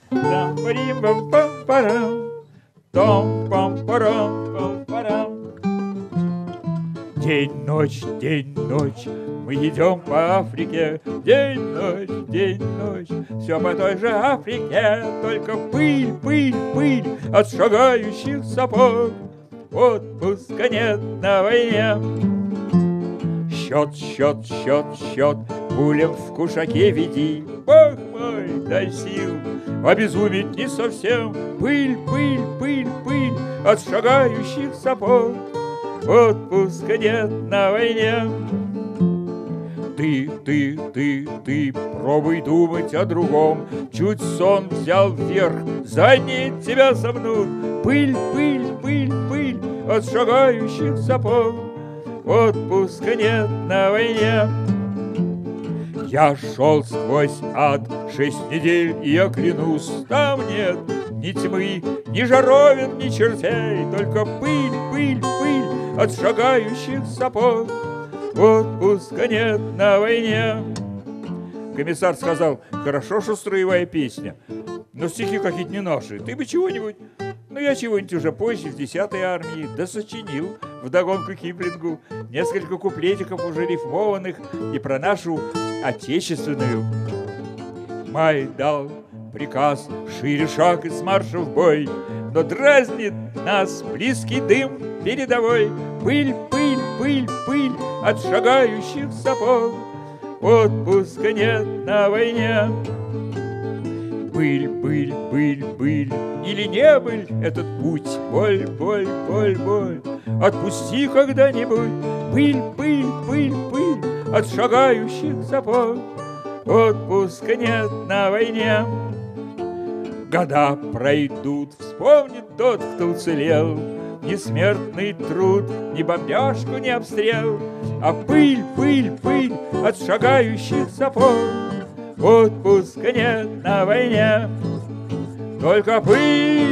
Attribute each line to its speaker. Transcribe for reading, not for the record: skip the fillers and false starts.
Speaker 1: Там-парим-пам-пам-парам, том-пам-парам-пам-парам. День-ночь, мы идем по Африке. День-ночь, все по той же Африке. Только пыль, пыль, пыль от шагающих сапог. Отпуска нет на войне. Счет, счет, счет, счет, пулем в кушаке веди. Бог мой, дай сил, обезуметь не совсем. Пыль, пыль, пыль, пыль от шагающих сапог. Отпуска нет на войне. Ты, пробуй думать о другом. Чуть сон взял вверх, задние тебя сомнут. Пыль, пыль, пыль, пыль от шагающих сапог. Отпуска нет на войне. Я шел сквозь ад 6 недель, и я клянусь, там нет ни тьмы, ни жаровин, ни чертей, только пыль, пыль, пыль от шагающих сапог. Отпуска нет на войне. Комиссар сказал: хорошо, что строевая песня, но стихи какие-то не наши. Ты бы чего-нибудь... Ну, я чего-нибудь уже позже, в 10-й армии, досочинил вдогонку Киплингу несколько куплетиков уже рифмованных и про нашу отечественную. Май дал приказ шире шаг из марша в бой, но дразнит нас близкий дым передовой. Пыль, пыль, пыль, пыль от шагающих сапог. Отпуска нет на войне. Пыль, пыль, пыль, пыль, или не быль этот путь. Боль, боль, боль, боль, отпусти когда-нибудь. Пыль, пыль, пыль, пыль от шагающих сапог. Отпуска нет на войне. Года пройдут, вспомнит тот, кто уцелел. Ни смертный труд, ни бомбежку, ни обстрел, а пыль, пыль, пыль от шагающих сапог. Отпуска нет на войне. Только пыль,